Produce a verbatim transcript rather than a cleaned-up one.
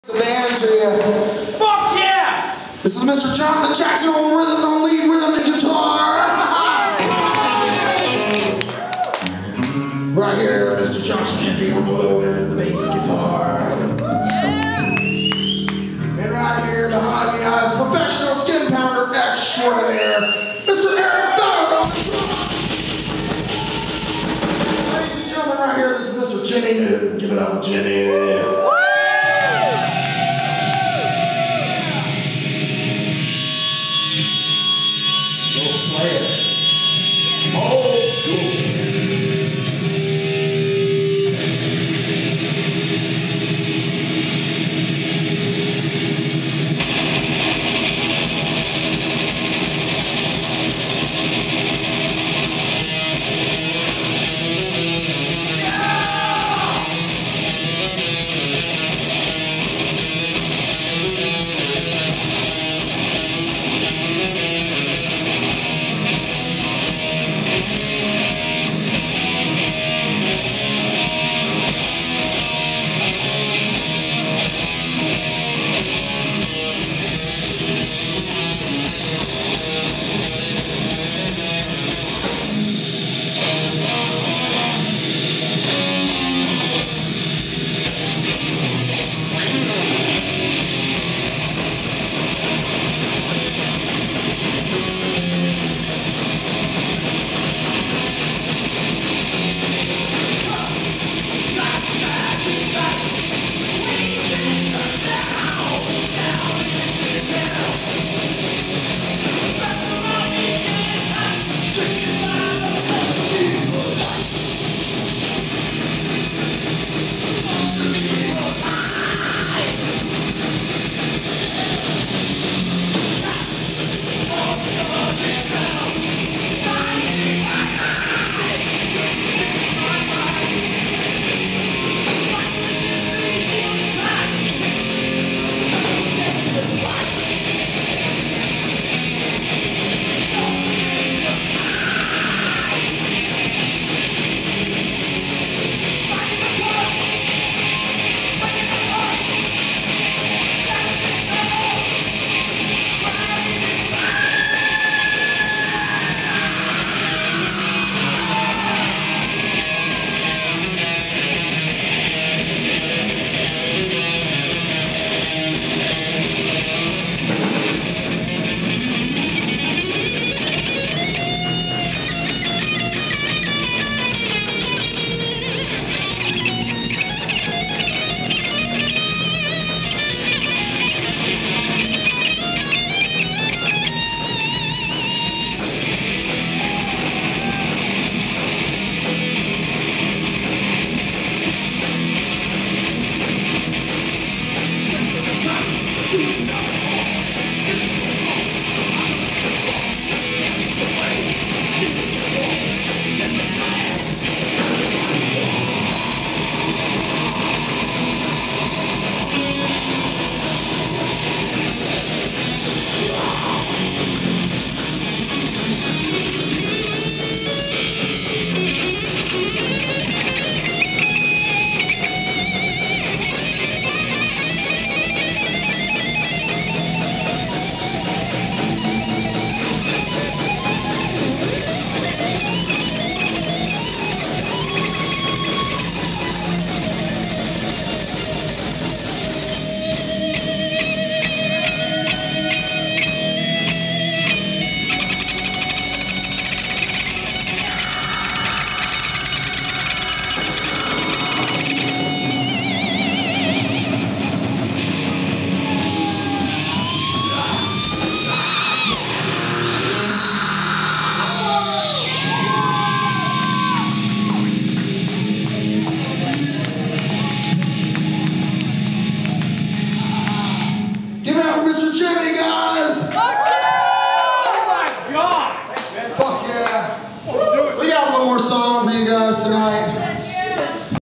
The band to you. Fuck yeah! This is Mister Jonathan Jackson on rhythm, on lead rhythm and guitar. Right here, Mister Josh Andy on the low end, the bass guitar. Yeah! And right here behind me, I have professional skin powder extraordinaire, Mister Eric Ballard on the drums. Ladies and gentlemen, right here, this is Mister Jimmy Newton. Give it up, Jimmy. Old school. Mister Jimmy, guys!